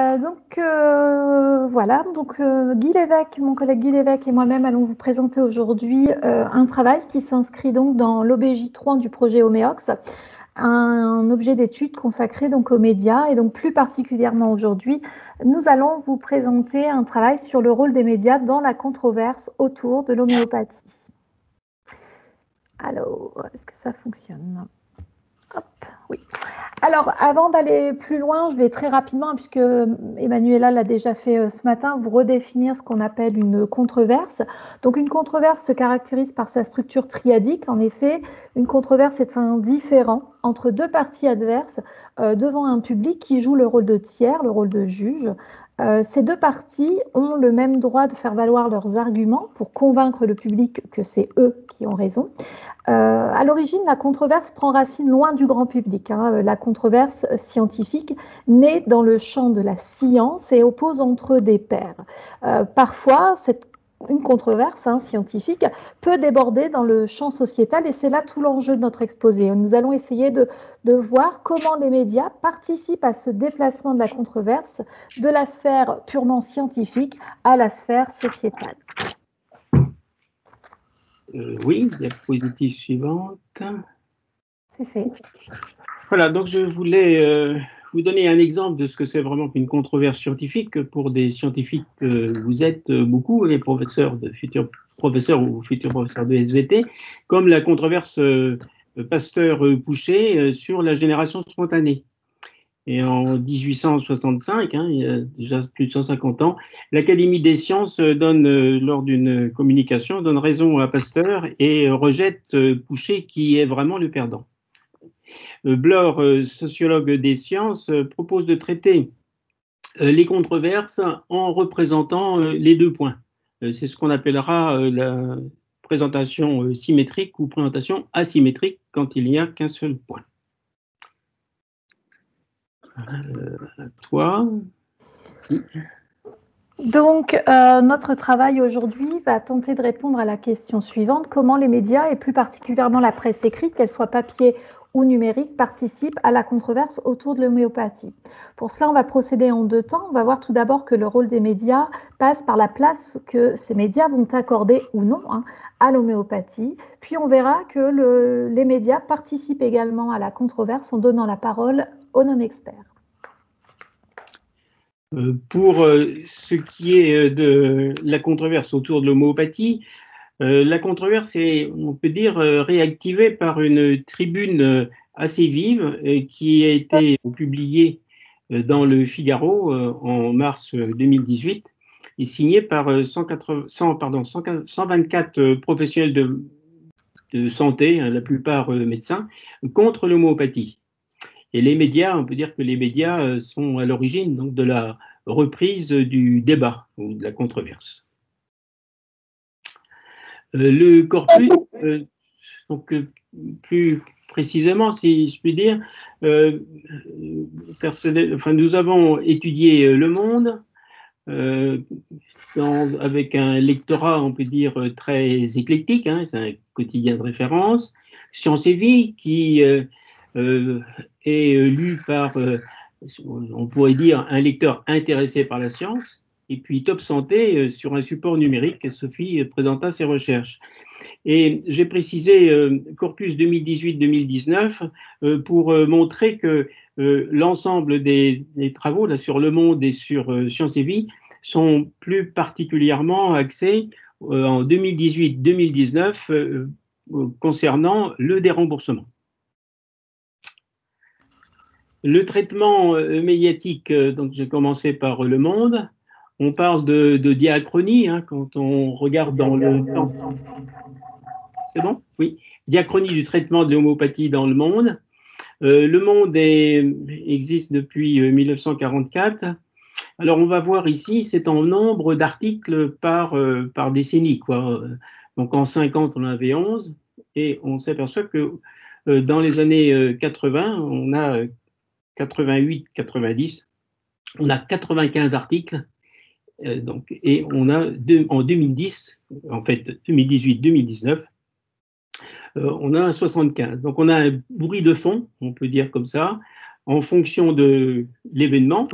Voilà, Guy Lévesque, mon collègue Guy Lévesque et moi-même allons vous présenter aujourd'hui un travail qui s'inscrit donc dans l'OBJ3 du projet Homéox, un objet d'étude consacré donc aux médias, et donc plus particulièrement aujourd'hui, nous allons vous présenter un travail sur le rôle des médias dans la controverse autour de l'homéopathie. Alors, est-ce que ça fonctionne ? Hop, oui. Alors, avant d'aller plus loin, je vais très rapidement, puisque Emmanuela l'a déjà fait ce matin, vous redéfinir ce qu'on appelle une controverse. Donc, une controverse se caractérise par sa structure triadique. En effet, une controverse est un différend entre deux parties adverses devant un public qui joue le rôle de tiers, le rôle de juge. Ces deux parties ont le même droit de faire valoir leurs arguments pour convaincre le public que c'est eux qui ont raison. À l'origine, la controverse prend racine loin du grand public. La controverse scientifique naît dans le champ de la science et oppose entre eux des pairs. Parfois, une controverse scientifique peut déborder dans le champ sociétal, et c'est là tout l'enjeu de notre exposé. Nous allons essayer de voir comment les médias participent à ce déplacement de la controverse de la sphère purement scientifique à la sphère sociétale. Oui, diapositive suivante. C'est fait. Voilà, donc je voulais vous donner un exemple de ce que c'est vraiment une controverse scientifique pour des scientifiques que vous êtes beaucoup, les professeurs, futurs professeurs ou futurs professeurs de SVT, comme la controverse Pasteur-Pouchet sur la génération spontanée. Et en 1865, il y a déjà plus de 150 ans, l'Académie des sciences donne, lors d'une communication, donne raison à Pasteur et rejette Pouchet, qui est vraiment le perdant. Bloch, sociologue des sciences, propose de traiter les controverses en représentant les deux points. C'est ce qu'on appellera la présentation symétrique ou présentation asymétrique quand il n'y a qu'un seul point. À toi. Donc, notre travail aujourd'hui va tenter de répondre à la question suivante: comment les médias, et plus particulièrement la presse écrite, qu'elle soit papier ou numérique, participent à la controverse autour de l'homéopathie. Pour cela, on va procéder en deux temps. On va voir tout d'abord que le rôle des médias passe par la place que ces médias vont accorder ou non à l'homéopathie. Puis on verra que les médias participent également à la controverse en donnant la parole aux non-experts. Pour ce qui est de la controverse autour de l'homéopathie, la controverse est, on peut dire, réactivée par une tribune assez vive qui a été publiée dans le Figaro en mars 2018 et signée par 124 professionnels de santé, la plupart médecins, contre l'homéopathie. Et les médias, on peut dire que les médias sont à l'origine donc de la reprise du débat ou de la controverse. Le corpus, donc plus précisément, si je puis dire, nous avons étudié Le Monde avec un lectorat, on peut dire, très éclectique, c'est un quotidien de référence. Science et Vie, qui est lu par, on pourrait dire, un lecteur intéressé par la science, et puis Top Santé sur un support numérique. Sophie présenta ses recherches. Et j'ai précisé Corpus 2018-2019 pour montrer que l'ensemble des travaux là, sur Le Monde et sur Science et Vie sont plus particulièrement axés en 2018-2019 concernant le déremboursement. Le traitement médiatique, donc j'ai commencé par Le Monde. On parle de diachronie quand on regarde dans le temps. C'est bon ? Oui. Diachronie du traitement de l'homéopathie dans Le Monde. Le Monde existe depuis 1944. Alors on va voir ici, c'est en nombre d'articles par décennie, quoi. Donc en 50, on en avait 11, et on s'aperçoit que dans les années 80, on a 88-90, on a 95 articles, et on a en 2010, en fait 2018-2019, on a 75. Donc on a un bruit de fond, on peut dire comme ça, en fonction de l'événement,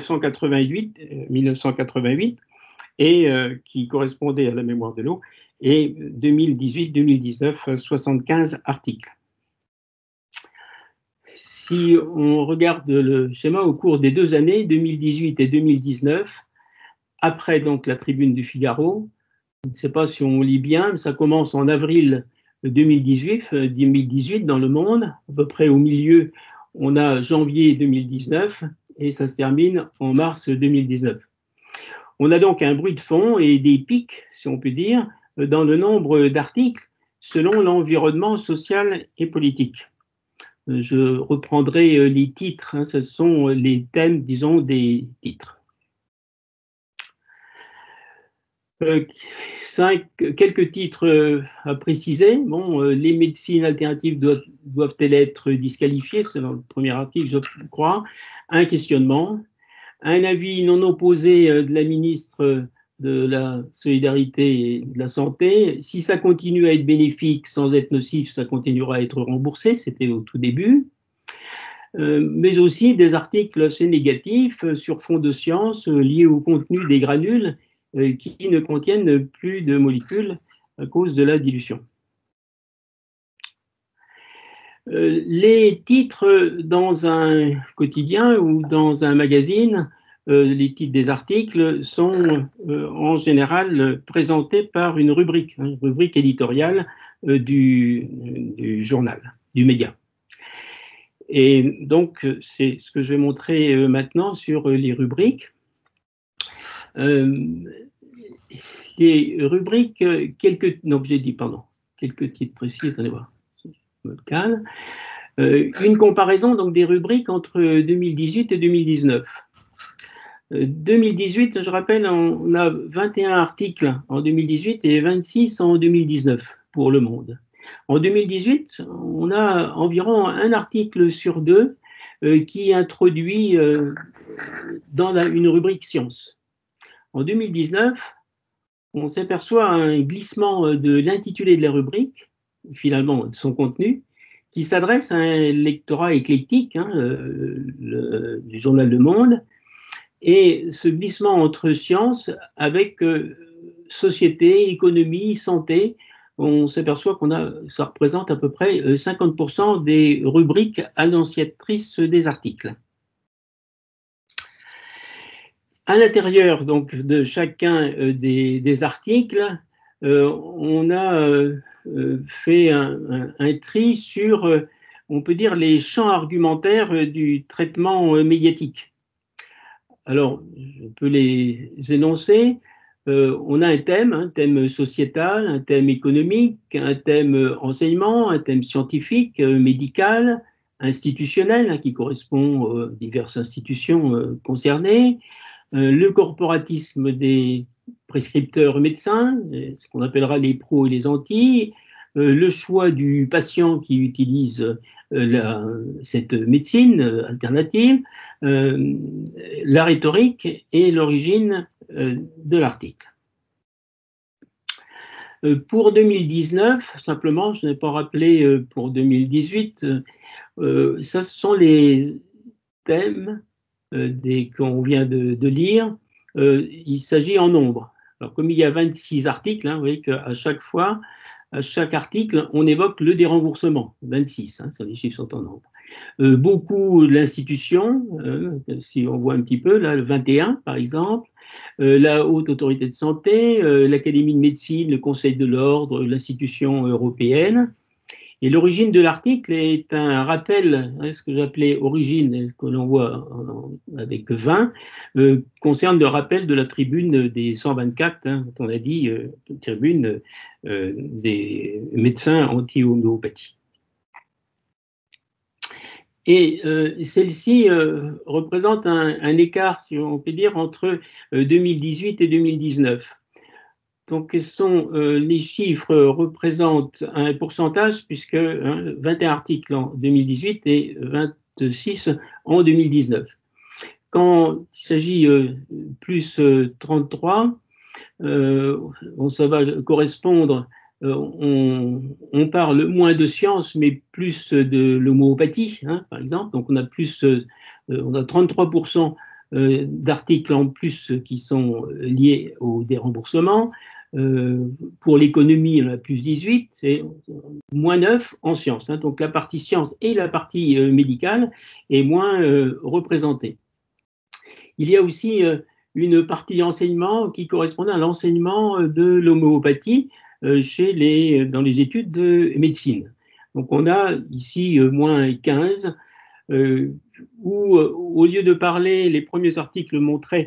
1988, et qui correspondait à la mémoire de l'eau, et 2018-2019, 75 articles. Si on regarde le schéma au cours des 2 années, 2018 et 2019, après donc la tribune du Figaro, je ne sais pas si on lit bien, mais ça commence en avril 2018 dans Le Monde, à peu près au milieu, on a janvier 2019 et ça se termine en mars 2019. On a donc un bruit de fond et des pics, si on peut dire, dans le nombre d'articles selon l'environnement social et politique. Je reprendrai les titres, ce sont les thèmes, disons, des titres. Quelques titres à préciser. Bon, les médecines alternatives doivent-elles être disqualifiées? C'est dans le premier article, je crois. Un questionnement. Un avis non opposé de la ministre de la Solidarité et de la Santé. Si ça continue à être bénéfique sans être nocif, ça continuera à être remboursé. C'était au tout début. Mais aussi des articles assez négatifs sur fond de science liés au contenu des granules qui ne contiennent plus de molécules à cause de la dilution. Les titres dans un quotidien ou dans un magazine, les titres des articles sont en général présentés par une rubrique éditoriale du journal, du média. Et donc, c'est ce que je vais montrer maintenant sur les rubriques. Les rubriques, quelques titres précis, attendez voir, je me calme. Une comparaison donc des rubriques entre 2018 et 2019. 2018, je rappelle, on a 21 articles en 2018 et 26 en 2019 pour Le Monde. En 2018, on a environ un article sur 2 qui introduit dans une rubrique science. En 2019, on s'aperçoit un glissement de l'intitulé de la rubrique, finalement de son contenu, qui s'adresse à un lectorat éclectique du journal Le Monde, et ce glissement entre sciences avec société, économie, santé, on s'aperçoit ça représente à peu près 50% des rubriques annonciatrices des articles. À l'intérieur donc de chacun des articles, on a fait un tri sur, on peut dire, les champs argumentaires du traitement médiatique. Alors, je peux les énoncer. On a un thème sociétal, un thème économique, un thème enseignement, un thème scientifique, médical, institutionnel, qui correspond aux diverses institutions concernées, le corporatisme des prescripteurs médecins, ce qu'on appellera les pros et les antis, le choix du patient qui utilise cette médecine alternative, la rhétorique et l'origine de l'article. Pour 2019, simplement, je n'ai pas rappelé pour 2018, ça, ce sont les thèmes qu'on vient de lire. Il s'agit en nombre. Alors, comme il y a 26 articles, vous voyez qu'à chaque fois, à chaque article, on évoque le déremboursement, 26, les chiffres sont en nombre. Beaucoup l'institution, si on voit un petit peu, là, le 21 par exemple, la Haute Autorité de Santé, l'Académie de Médecine, le Conseil de l'Ordre, l'institution européenne. Et l'origine de l'article est un rappel, ce que j'appelais origine, que l'on voit avec 20, concerne le rappel de la tribune des 124, dont on a dit, tribune des médecins anti-homéopathie. Et celle-ci représente un écart, si on peut dire, entre 2018 et 2019. Donc, les chiffres représentent un pourcentage, puisque 21 articles en 2018 et 26 en 2019. Quand il s'agit plus 33, ça va correspondre on parle moins de science, mais plus de l'homéopathie, hein, par exemple. Donc on a 33% d'articles en plus qui sont liés au déremboursement. Pour l'économie, on a plus 18, et moins 9 en sciences. Hein. Donc la partie science et la partie médicale est moins représentée. Il y a aussi une partie enseignement qui correspond à l'enseignement de l'homéopathie dans les études de médecine. Donc on a ici moins 15, où au lieu de parler, les premiers articles montraient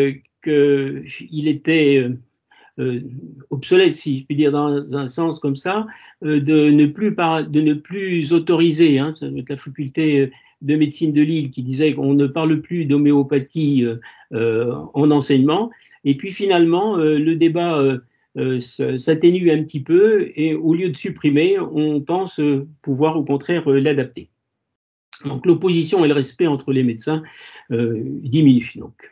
qu'il était obsolète, si je puis dire, dans un sens comme ça, de ne plus autoriser, hein, ça doit être la faculté de médecine de Lille qui disait qu'on ne parle plus d'homéopathie en enseignement. Et puis finalement, le débat s'atténue un petit peu et au lieu de supprimer, on pense pouvoir au contraire l'adapter. Donc l'opposition et le respect entre les médecins diminuent. Donc.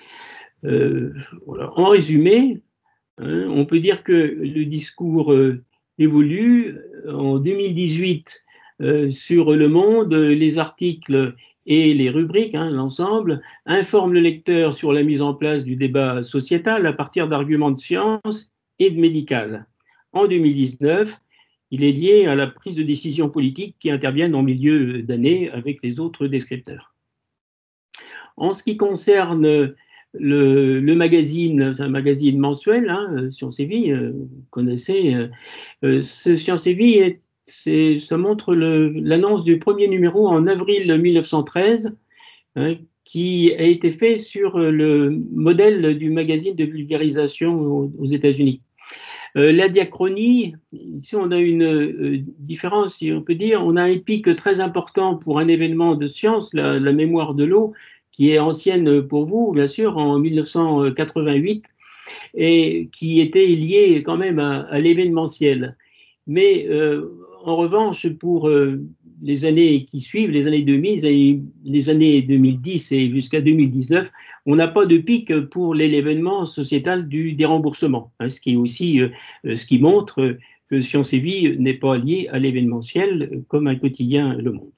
Voilà. En résumé, on peut dire que le discours évolue. En 2018, sur Le Monde, les articles et les rubriques, hein, l'ensemble, informent le lecteur sur la mise en place du débat sociétal à partir d'arguments de science et de médical. En 2019, il est lié à la prise de décision politique qui interviennent en milieu d'année avec les autres descripteurs. En ce qui concerne le magazine, c'est un magazine mensuel, hein, Science et Vie, vous connaissez. Ce Science et Vie, ça montre l'annonce du premier numéro en avril 1913, hein, qui a été fait sur le modèle du magazine de vulgarisation aux États-Unis. La diachronie, ici on a une différence, si on peut dire, on a un pic très important pour un événement de science, la mémoire de l'eau, qui est ancienne pour vous, bien sûr, en 1988, et qui était liée quand même à l'événementiel. Mais en revanche, pour les années qui suivent, les années 2000, les années 2010 et jusqu'à 2019, on n'a pas de pic pour l'événement sociétal du déremboursement, hein, ce qui est aussi ce qui montre que Science et Vie n'est pas lié à l'événementiel comme un quotidien Le Monde.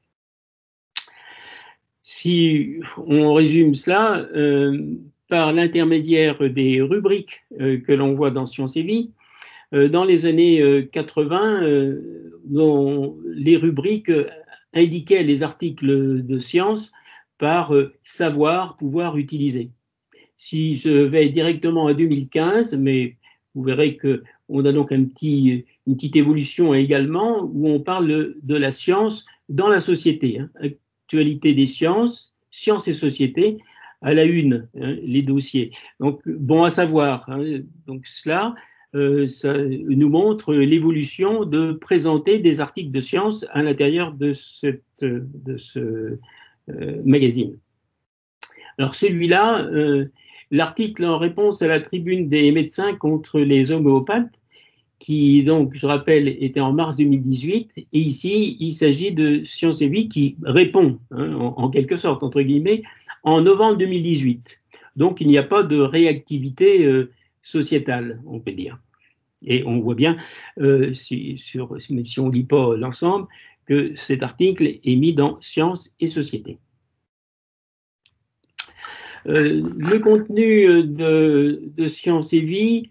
Si on résume cela par l'intermédiaire des rubriques que l'on voit dans Science et Vie, dans les années 80, les rubriques indiquaient les articles de science par savoir, pouvoir, utiliser. Si je vais directement à 2015, mais vous verrez qu'on a donc une petite évolution également où on parle de la science dans la société. Hein. Actualité des sciences, sciences et société, à la une, hein, les dossiers. Donc, bon à savoir. Hein, donc, cela, ça nous montre l'évolution de présenter des articles de sciences à l'intérieur de ce magazine. Alors, celui-là, l'article en réponse à la tribune des médecins contre les homéopathes, qui, donc, je rappelle, était en mars 2018. Et ici, il s'agit de Science et Vie qui répond, hein, en quelque sorte, entre guillemets, en novembre 2018. Donc, il n'y a pas de réactivité sociétale, on peut dire. Et on voit bien, si on ne lit pas l'ensemble, que cet article est mis dans Science et Société. Le contenu de Science et Vie,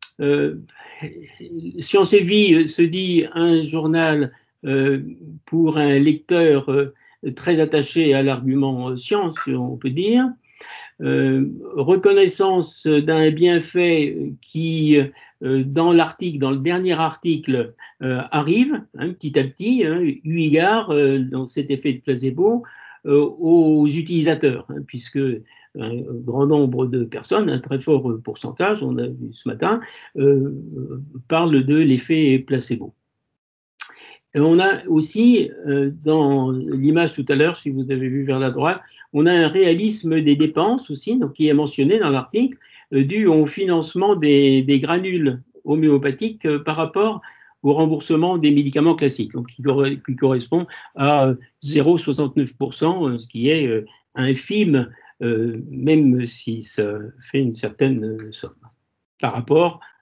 Science et Vie se dit un journal pour un lecteur très attaché à l'argument science, on peut dire. Reconnaissance d'un bienfait qui, dans le dernier article, arrive, hein, petit à petit, hein, eu égard dans cet effet de placebo aux utilisateurs, hein, puisque un grand nombre de personnes, un très fort pourcentage, on a vu ce matin, parlent de l'effet placebo. Et on a aussi, dans l'image tout à l'heure, si vous avez vu vers la droite, on a un réalisme des dépenses aussi, donc, qui est mentionné dans l'article, dû au financement des granules homéopathiques par rapport au remboursement des médicaments classiques, donc qui correspond à 0,69%, ce qui est infime, même si ça fait une certaine somme par rapport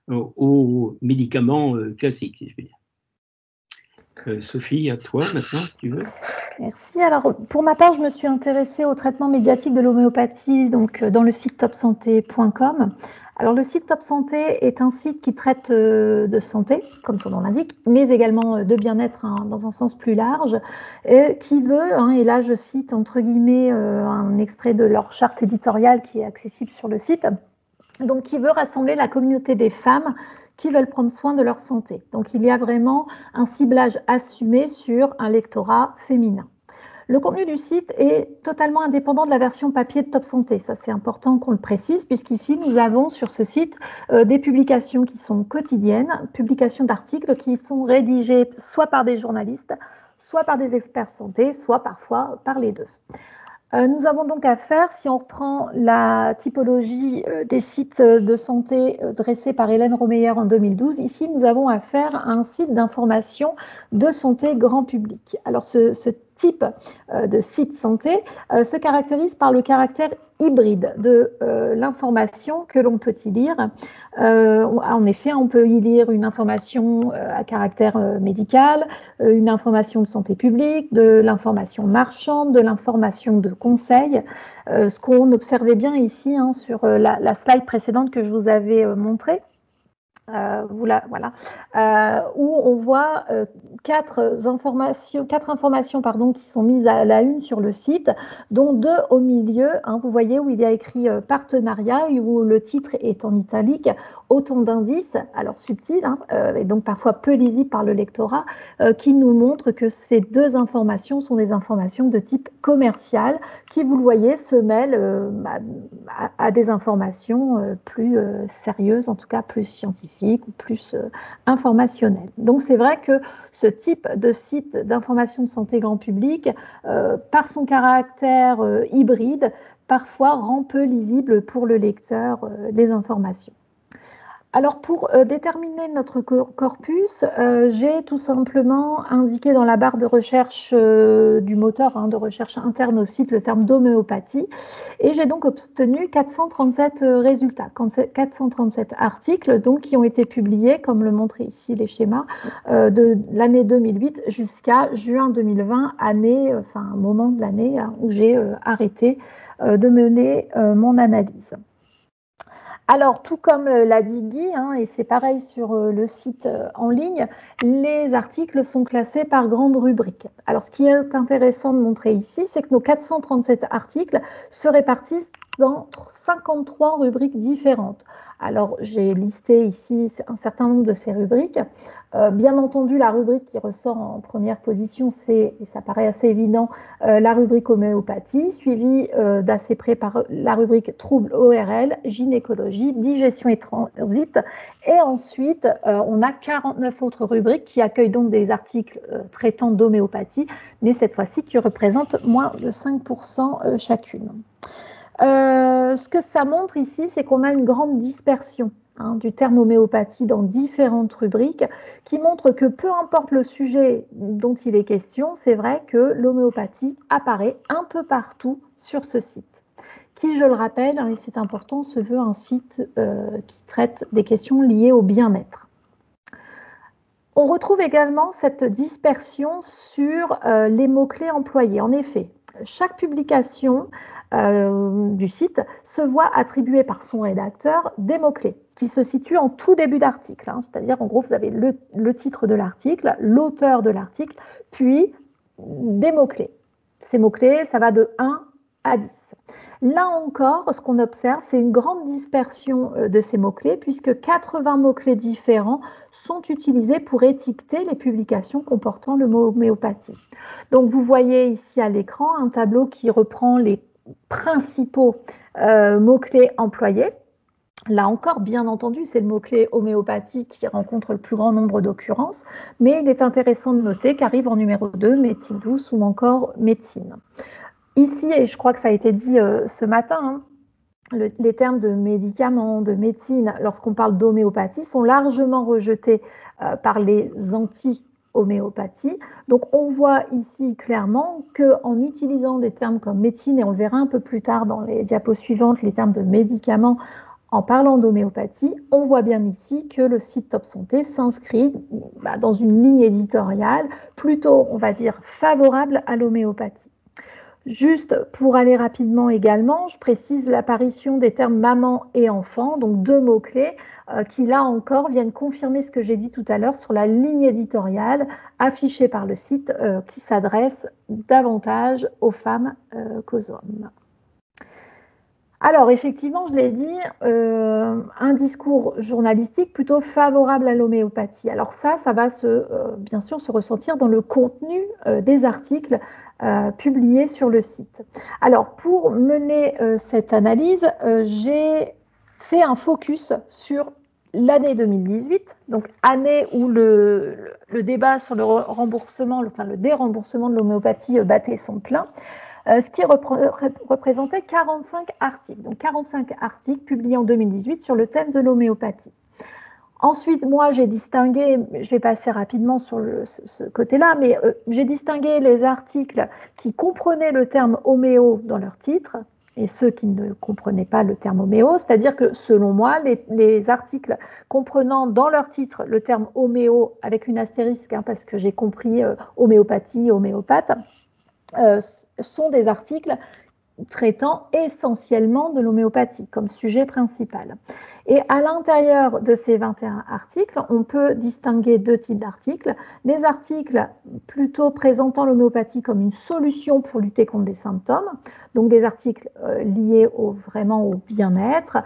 aux médicaments classiques, si je veux dire. Sophie, à toi maintenant, si tu veux. Merci. Alors, pour ma part, je me suis intéressée au traitement médiatique de l'homéopathie dans le site topsanté.com. Alors, le site Top Santé est un site qui traite de santé, comme son nom l'indique, mais également de bien-être dans un sens plus large, qui veut, et là je cite entre guillemets un extrait de leur charte éditoriale qui est accessible sur le site, donc qui veut rassembler la communauté des femmes qui veulent prendre soin de leur santé. Donc il y a vraiment un ciblage assumé sur un lectorat féminin. Le contenu du site est totalement indépendant de la version papier de Top Santé. Ça, c'est important qu'on le précise, puisqu'ici, nous avons sur ce site des publications qui sont quotidiennes, publications d'articles qui sont rédigés soit par des journalistes, soit par des experts santé, soit parfois par les deux. Nous avons donc affaire, si on reprend la typologie des sites de santé dressés par Hélène Romeyer en 2012, ici nous avons affaire à un site d'information de santé grand public. Alors ce type de site santé se caractérise par le caractère hybride de l'information que l'on peut y lire. En effet, on peut y lire une information à caractère médical, une information de santé publique, de l'information marchande, de l'information de conseil. Ce qu'on observait bien ici sur la slide précédente que je vous avais montrée. Voilà, où on voit quatre informations qui sont mises à la une sur le site, dont deux au milieu, vous voyez, où il y a écrit partenariat et où le titre est en italique, autant d'indices, alors subtils, et donc parfois peu lisibles par le lectorat, qui nous montrent que ces deux informations sont des informations de type commercial, qui, vous le voyez, se mêlent à des informations plus sérieuses, en tout cas plus scientifiques, ou plus informationnel. Donc c'est vrai que ce type de site d'information de santé grand public, par son caractère hybride, parfois rend peu lisible pour le lecteur les informations. Alors pour déterminer notre corpus, j'ai tout simplement indiqué dans la barre de recherche du moteur de recherche interne au site le terme d'homéopathie et j'ai donc obtenu 437 résultats, 437 articles donc, qui ont été publiés, comme le montrent ici les schémas, de l'année 2008 jusqu'à juin 2020, moment de l'année où j'ai arrêté de mener mon analyse. Alors, tout comme l'a dit Guy, et c'est pareil sur le site en ligne, les articles sont classés par grandes rubriques. Alors, ce qui est intéressant de montrer ici, c'est que nos 437 articles se répartissent dans 53 rubriques différentes. Alors, j'ai listé ici un certain nombre de ces rubriques. Bien entendu, la rubrique qui ressort en première position, c'est, et ça paraît assez évident, la rubrique homéopathie, suivie d'assez près par la rubrique troubles ORL, gynécologie, digestion et transit. Et ensuite, on a 49 autres rubriques qui accueillent donc des articles traitant d'homéopathie, mais cette fois-ci qui représentent moins de 5% chacune. Ce que ça montre ici, c'est qu'on a une grande dispersion du terme homéopathie dans différentes rubriques qui montrent que peu importe le sujet dont il est question, c'est vrai que l'homéopathie apparaît un peu partout sur ce site, qui, je le rappelle, et c'est important, se veut un site qui traite des questions liées au bien-être. On retrouve également cette dispersion sur les mots-clés employés. En effet, chaque publication du site se voit attribuer par son rédacteur des mots-clés qui se situent en tout début d'article. C'est-à-dire, en gros, vous avez le titre de l'article, l'auteur de l'article, puis des mots-clés. Ces mots-clés, ça va de 1 à 10. Là encore, ce qu'on observe, c'est une grande dispersion de ces mots-clés, puisque 80 mots-clés différents sont utilisés pour étiqueter les publications comportant le mot homéopathie. Donc, vous voyez ici à l'écran un tableau qui reprend les principaux mots-clés employés. Là encore, bien entendu, c'est le mot-clé homéopathie qui rencontre le plus grand nombre d'occurrences, mais il est intéressant de noter qu'arrive en numéro 2 médecine douce ou encore médecine. Ici, et je crois que ça a été dit ce matin, les termes de médicaments, de médecine, lorsqu'on parle d'homéopathie, sont largement rejetés par les anti-homéopathie. Donc, on voit ici clairement qu'en utilisant des termes comme médecine, et on le verra un peu plus tard dans les diapos suivantes, les termes de médicaments, En parlant d'homéopathie, on voit bien ici que le site Top Santé s'inscrit dans une ligne éditoriale plutôt, on va dire, favorable à l'homéopathie. Juste pour aller rapidement également, je précise l'apparition des termes maman et enfant, donc deux mots-clés qui, là encore, viennent confirmer ce que j'ai dit tout à l'heure sur la ligne éditoriale affichée par le site qui s'adresse davantage aux femmes qu'aux hommes. Alors, effectivement, je l'ai dit, un discours journalistique plutôt favorable à l'homéopathie. Alors ça va bien sûr se ressentir dans le contenu des articles publiés sur le site. Alors, pour mener cette analyse, j'ai fait un focus sur l'année 2018, donc année où le débat sur le remboursement, le déremboursement de l'homéopathie battait son plein. Ce qui représentait 45 articles. Donc 45 articles publiés en 2018 sur le thème de l'homéopathie. Ensuite, moi, j'ai distingué, je vais passer rapidement sur ce côté-là, mais j'ai distingué les articles qui comprenaient le terme homéo dans leur titre et ceux qui ne comprenaient pas le terme homéo, c'est-à-dire que selon moi, les articles comprenant dans leur titre le terme homéo avec une astérisque, parce que j'ai compris homéopathie, homéopathe, sont des articles traitant essentiellement de l'homéopathie comme sujet principal. Et à l'intérieur de ces 21 articles, on peut distinguer deux types d'articles. Des articles plutôt présentant l'homéopathie comme une solution pour lutter contre des symptômes, donc des articles liés vraiment au bien-être,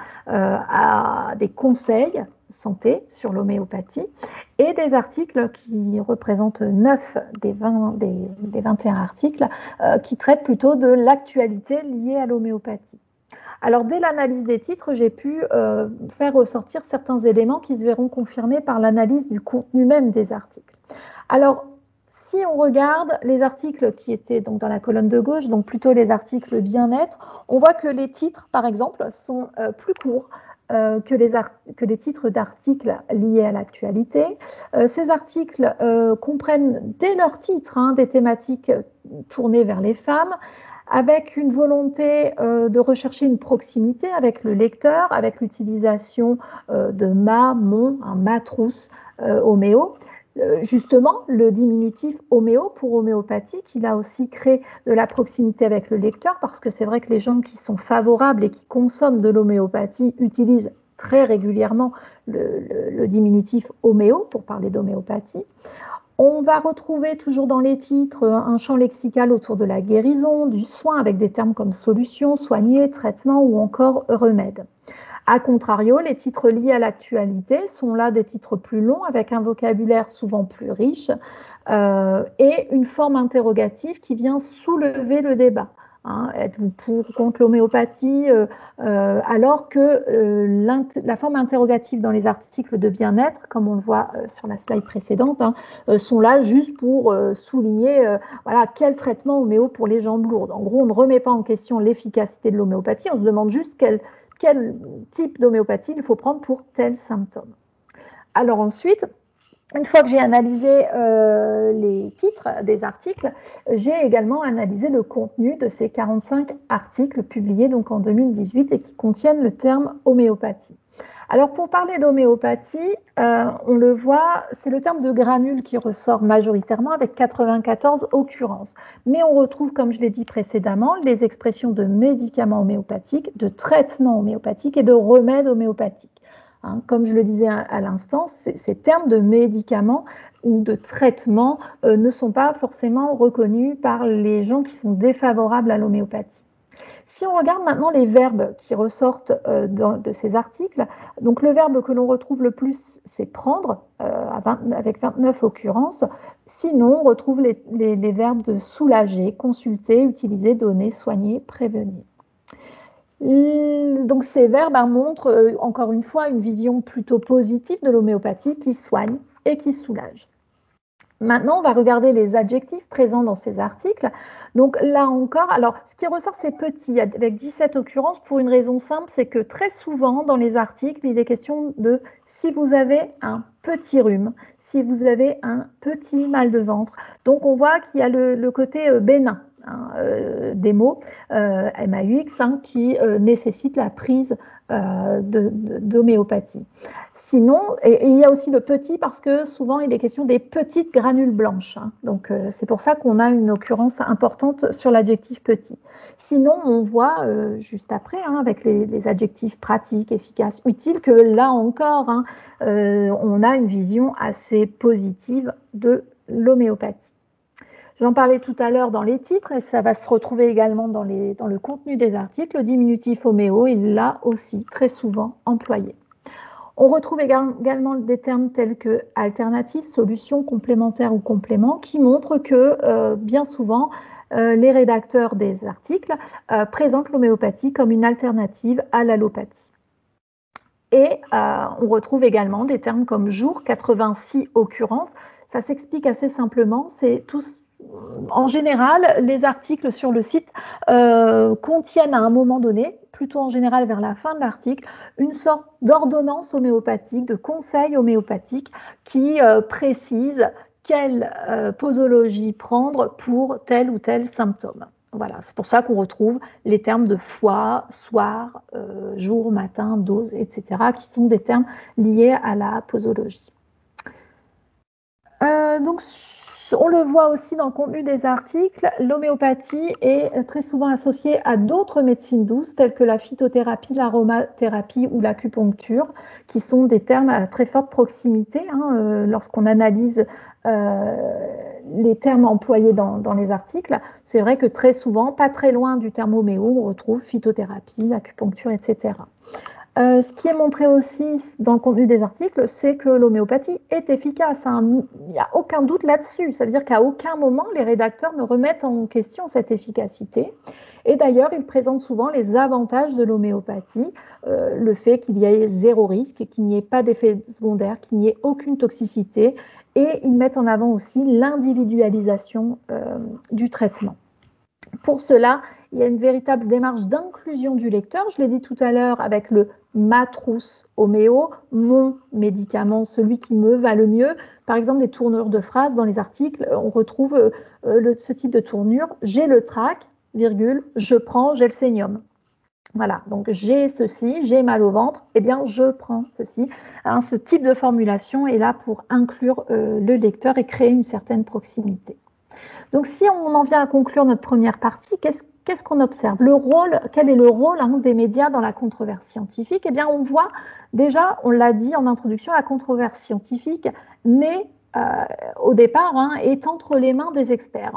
à des conseils santé sur l'homéopathie, et des articles qui représentent 9 des 21 articles qui traitent plutôt de l'actualité liée à l'homéopathie. Alors, dès l'analyse des titres, j'ai pu faire ressortir certains éléments qui se verront confirmés par l'analyse du contenu même des articles. Alors, si on regarde les articles qui étaient donc dans la colonne de gauche, donc plutôt les articles bien-être, on voit que les titres, par exemple, sont plus courts que les titres d'articles liés à l'actualité. Ces articles comprennent dès leur titre des thématiques tournées vers les femmes, avec une volonté de rechercher une proximité avec le lecteur, avec l'utilisation de ma, mon, ma trousse, homéo. Justement, le diminutif homéo pour homéopathie, qui là aussi crée de la proximité avec le lecteur, parce que c'est vrai que les gens qui sont favorables et qui consomment de l'homéopathie utilisent très régulièrement le diminutif homéo pour parler d'homéopathie. On va retrouver toujours dans les titres un champ lexical autour de la guérison, du soin, avec des termes comme solution, soigner, traitement ou encore remède. A contrario, les titres liés à l'actualité sont là des titres plus longs, avec un vocabulaire souvent plus riche et une forme interrogative qui vient soulever le débat. Êtes-vous pour ou contre l'homéopathie alors que la forme interrogative dans les articles de bien-être, comme on le voit sur la slide précédente, sont là juste pour souligner quel traitement homéo pour les jambes lourdes. En gros, on ne remet pas en question l'efficacité de l'homéopathie, on se demande juste quel type d'homéopathie il faut prendre pour tel symptôme. Alors ensuite, une fois que j'ai analysé les titres des articles, j'ai également analysé le contenu de ces 45 articles publiés donc en 2018 et qui contiennent le terme homéopathie. Alors pour parler d'homéopathie, on le voit, c'est le terme de granule qui ressort majoritairement avec 94 occurrences. Mais on retrouve, comme je l'ai dit précédemment, les expressions de médicaments homéopathiques, de traitements homéopathiques et de remèdes homéopathiques. Comme je le disais à l'instant, ces termes de médicaments ou de traitements ne sont pas forcément reconnus par les gens qui sont défavorables à l'homéopathie. Si on regarde maintenant les verbes qui ressortent de ces articles, donc le verbe que l'on retrouve le plus, c'est prendre, avec 29 occurrences. Sinon, on retrouve les verbes de soulager, consulter, utiliser, donner, soigner, prévenir. Donc ces verbes montrent encore une fois une vision plutôt positive de l'homéopathie qui soigne et qui soulage. Maintenant, on va regarder les adjectifs présents dans ces articles. Donc là encore, alors ce qui ressort, c'est petit, avec 17 occurrences, pour une raison simple, c'est que très souvent dans les articles, il est question de si vous avez un petit rhume, si vous avez un petit mal de ventre. Donc on voit qu'il y a le côté bénin hein, des mots, MAUX, hein, qui nécessitent la prise d'homéopathie. Sinon, et il y a aussi le petit parce que souvent il est question des petites granules blanches. Hein. Donc c'est pour ça qu'on a une occurrence importante sur l'adjectif petit. Sinon, on voit juste après, hein, avec les adjectifs pratiques, efficaces, utiles, que là encore, hein, on a une vision assez positive de l'homéopathie. J'en parlais tout à l'heure dans les titres et ça va se retrouver également dans le contenu des articles. Le diminutif homéo est là aussi très souvent employé. On retrouve également des termes tels que alternative, solution, complémentaire ou complément qui montrent que bien souvent, les rédacteurs des articles présentent l'homéopathie comme une alternative à l'allopathie. Et on retrouve également des termes comme jour, 86 occurrences. Ça s'explique assez simplement, c'est en général, les articles sur le site contiennent à un moment donné, plutôt en général vers la fin de l'article, une sorte d'ordonnance homéopathique, de conseil homéopathique qui précise quelle posologie prendre pour tel ou tel symptôme. Voilà, c'est pour ça qu'on retrouve les termes de fois, soir, jour, matin, dose, etc., qui sont des termes liés à la posologie. Donc, on le voit aussi dans le contenu des articles, l'homéopathie est très souvent associée à d'autres médecines douces telles que la phytothérapie, l'aromathérapie ou l'acupuncture, qui sont des termes à très forte proximité. Hein, lorsqu'on analyse les termes employés dans les articles, c'est vrai que très souvent, pas très loin du terme homéo, on retrouve phytothérapie, acupuncture, etc. Ce qui est montré aussi dans le contenu des articles, c'est que l'homéopathie est efficace. Hein. Il n'y a aucun doute là-dessus. Ça veut dire qu'à aucun moment, les rédacteurs ne remettent en question cette efficacité. Et d'ailleurs, ils présentent souvent les avantages de l'homéopathie, le fait qu'il y ait zéro risque, qu'il n'y ait pas d'effet secondaire, qu'il n'y ait aucune toxicité. Et ils mettent en avant aussi l'individualisation du traitement. Pour cela, il y a une véritable démarche d'inclusion du lecteur. Je l'ai dit tout à l'heure avec le ma trousse homéo, mon médicament, celui qui me va le mieux. Par exemple, des tournures de phrases dans les articles, on retrouve ce type de tournure. J'ai le trac, virgule, je prends gelsénium. Voilà, donc j'ai ceci, j'ai mal au ventre, eh bien je prends ceci. Hein, ce type de formulation est là pour inclure le lecteur et créer une certaine proximité. Donc, si on en vient à conclure notre première partie, qu'est-ce qu'on observe? Quel est le rôle des médias dans la controverse scientifique? Eh bien, on voit déjà, on l'a dit en introduction, la controverse scientifique naît au départ, est entre les mains des experts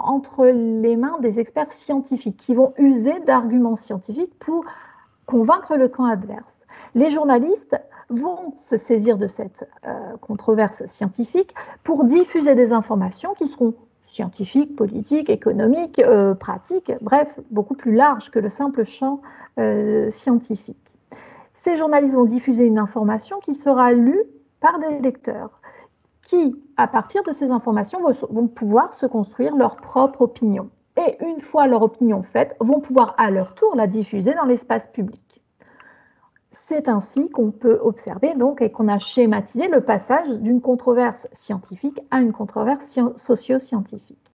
scientifiques qui vont user d'arguments scientifiques pour convaincre le camp adverse. Les journalistes vont se saisir de cette controverse scientifique pour diffuser des informations qui seront scientifiques, politiques, économiques, pratiques, bref, beaucoup plus larges que le simple champ scientifique. Ces journalistes vont diffuser une information qui sera lue par des lecteurs qui, à partir de ces informations, vont pouvoir se construire leur propre opinion. Et une fois leur opinion faite, vont pouvoir à leur tour la diffuser dans l'espace public. C'est ainsi qu'on peut observer donc, et qu'on a schématisé le passage d'une controverse scientifique à une controverse socio-scientifique.